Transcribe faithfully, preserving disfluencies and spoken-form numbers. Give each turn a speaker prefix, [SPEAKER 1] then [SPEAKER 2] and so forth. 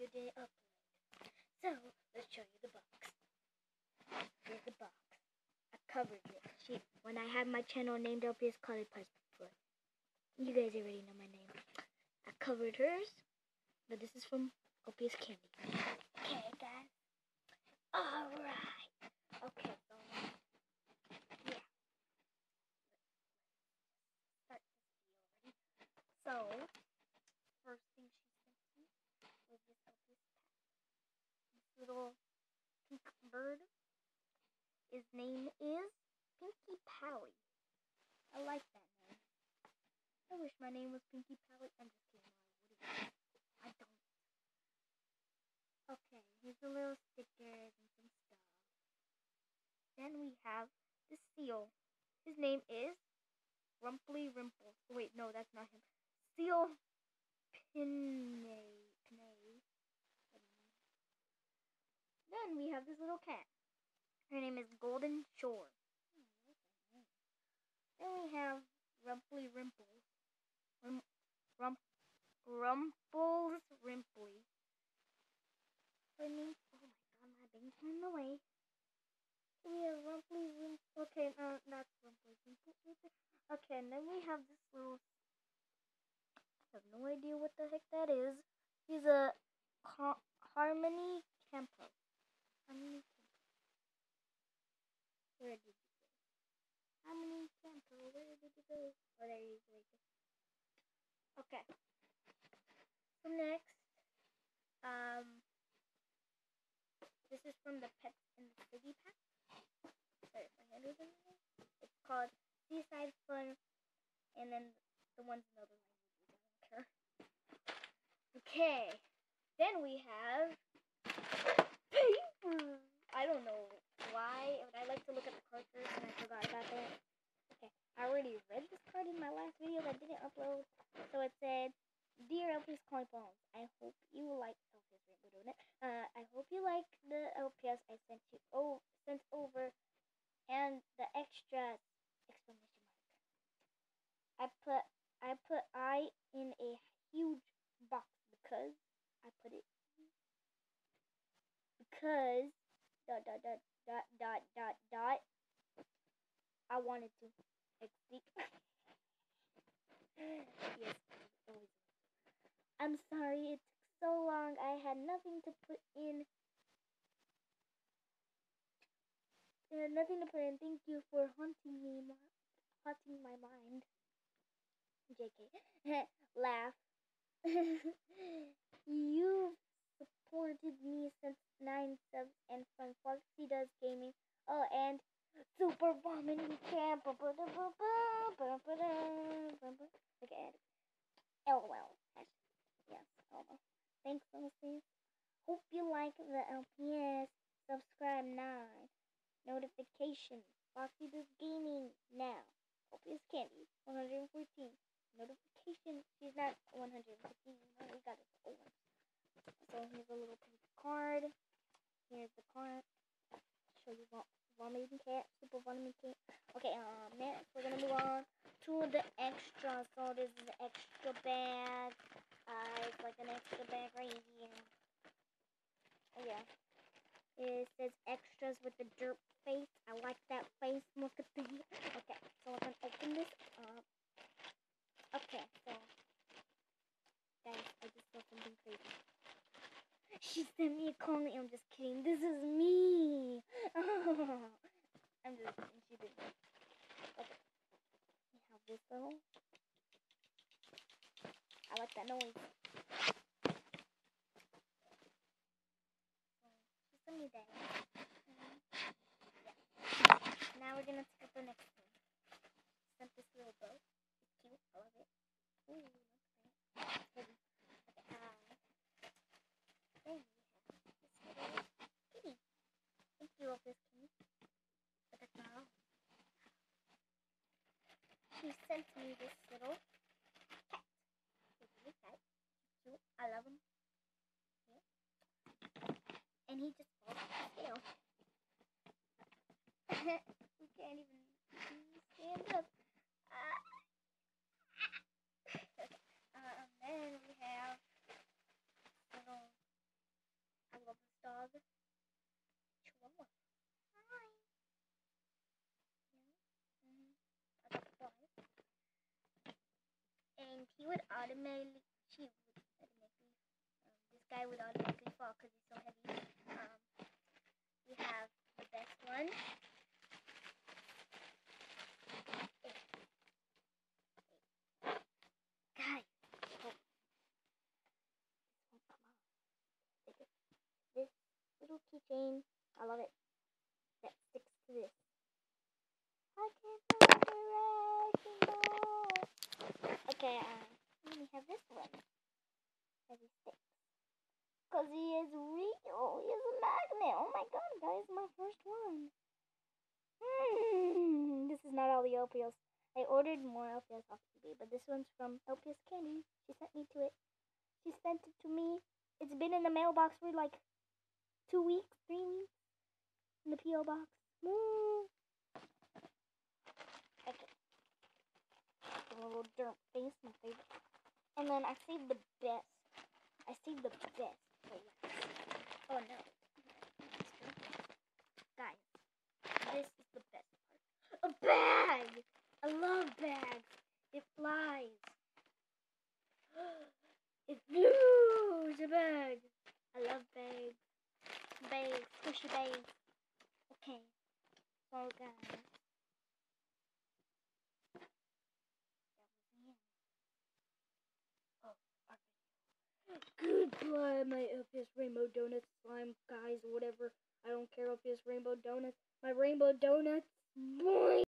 [SPEAKER 1] video didn't upload. So, let's show you the box. Here's the box. I covered it. She, when I had my channel named L P S Collie Pies before. You guys already know my name. I covered hers, but this is from L P S Candy. Okay, guys. Alright. Okay, so, yeah. Start this video already. So, first thing she sent me was this L P S pack. This little pink bird. His name is Pinkie Pally. I like that name. I wish my name was Pinkie Pally. I'm just kidding. What do you I don't. Okay, here's the little stickers and some stuff. Then we have the seal. His name is Rumply Rimples. Wait, no, that's not him. Seal Pinay. Pinay. Then we have this little cat. Her name is Golden Shore. Then we have Rumply Rimples. Rum, rum, Rumples Rimply. Her name. Oh my god, my baby's in the way. We have Rumply Rimples. Okay, no, that's Rumply Rimples right there. Okay, and then we have this little. I have no idea what the heck that is. He's a Harmony Campo. Harmony Campo. Where did you go? Harmony Campo. Where did you go? Oh, there he is right there. Okay. So next, um, this is from the Pets in the City pack. Sorry if my hand was in there. It's called Seaside Fun, and then the one's in other languages. I don't care. Okay. Then we have paper. I don't know why, but I like to look at the card first, and I forgot about that. Okay, I already read this card in my last video that didn't upload. So it said, "Dear L P S Collie Bones, I hope you like L P S Rainbow Donut. Uh, I hope you like the L P S I sent you oh sent over, and the extra exclamation mark. I put I put I in a huge box because I put it because dot dot dot dot dot dot dot. I wanted to speak." Yes, always. I'm sorry it took so long. I had nothing to put in. I had nothing to put in. Thank you for haunting me, haunting my mind. J K. Laugh. You've supported me since nine subs and from Foxy Does Gaming. Oh, and Super Vomiting Camp. Okay, LOL. Yes, LOL. Thanks for listening. Hope you like the L P S. Subscribe now. Notifications. Foxy Does Gaming now. L P S Candy. one hundred fourteen. Notifications. She's not one hundred fifteen. No, we got it for old. So here's a little pink card. Here's the card. Show you what vomiting cat. Super vomiting cat. Okay, um, next we're gonna move on to the extra. So this is the extra bag. Uh, it's like an extra bag right here. Oh yeah. It says extras with the derp face. I like that face. Look at the. Okay, so we're gonna open this up. Okay, so guys, I just saw something crazy. She sent me a comment. I'm just kidding. This is me. I'm just kidding. She didn't. Okay. We have this little. I like that noise. She sent me that. Mm-hmm. Yeah. Now we're gonna take up the next thing. She sent this little bow. It's cute. I love it. Ooh, that's great. It's heavy. Okay. Uh, then we have this little kitty. Thank you, L P S Kitty. But that's not all. She sent me this little cat. He's really cat. He's cute. I love him. Yeah. And he just falls off the scale. We can't even stand up. Uh, okay. Um, then we have little Chihuahua. Hi. Yeah. Mm-hmm. I got flies. And he would automatically, she would automatically, um, this guy would automatically fall because he's so heavy. Um, we have the best one. Guys, oh, this won't come off. This little keychain, I love it. That sticks to this. I can't find the wrecking ball. Okay, um, let me have this one. As he sticks. Because he is real. He is a magnet. Oh my god, guys, my first one. Mm, this is not all the L P S. I ordered more L P S off eBay, but this one's from L P S Candy. She sent me to it. She sent it to me. It's been in the mailbox for like two weeks, three weeks. In the P O box. Mm. Okay. A little dirt face, my favorite. And then I saved the best. I saved the best for last. Oh no. Guys, this is the best part. A bag! I love bags. It flies. It flew! It's a bag. I love bags. Bags. Squishy bags. Okay. So guys. Goodbye, my L P S Rainbow Donuts, slime guys, whatever. I don't care if it's Rainbow Donuts. My Rainbow Donuts. Boing!